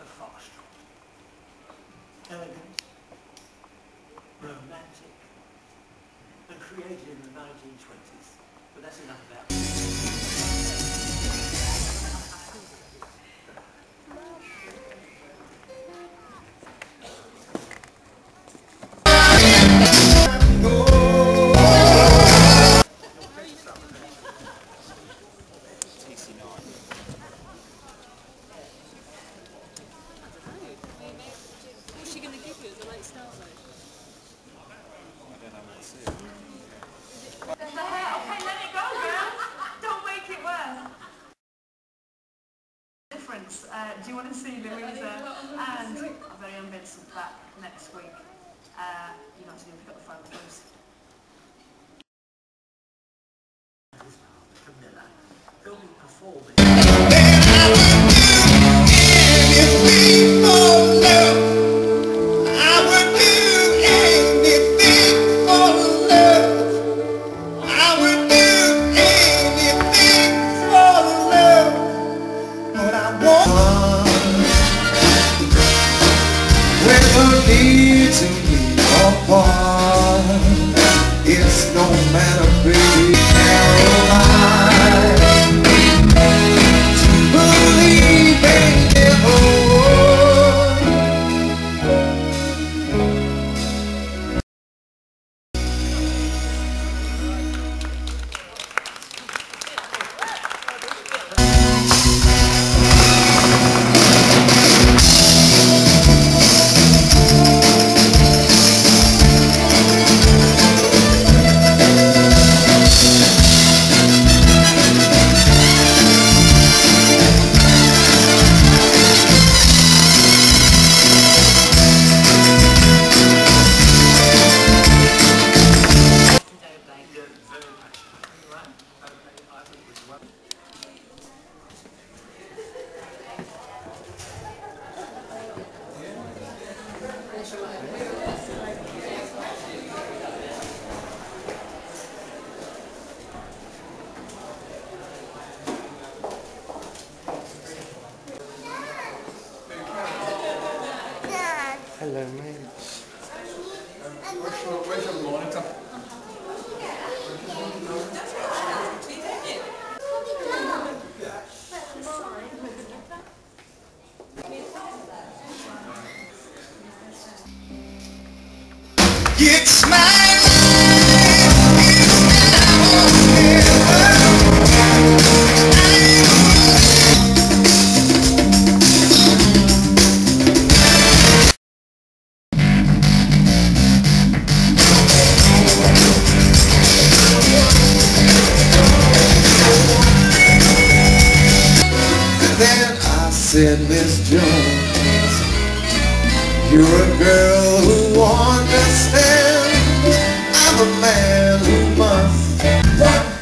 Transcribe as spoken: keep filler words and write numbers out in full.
but fast, elegant, romantic, and created in the nineteen twenties. But that's enough about it. Uh, do you want to see Louisa and our very own Vincent back next week? Uh, you know, to do if you've got the phone close. Camilla, he'll be performing. It's no matter, baby, Caroline, to believe in never. Hello, mate. Where's your, where's your monitor? Get Smillie. Then I said, Miss Jones, you're a girl who understands. I'm a man who must.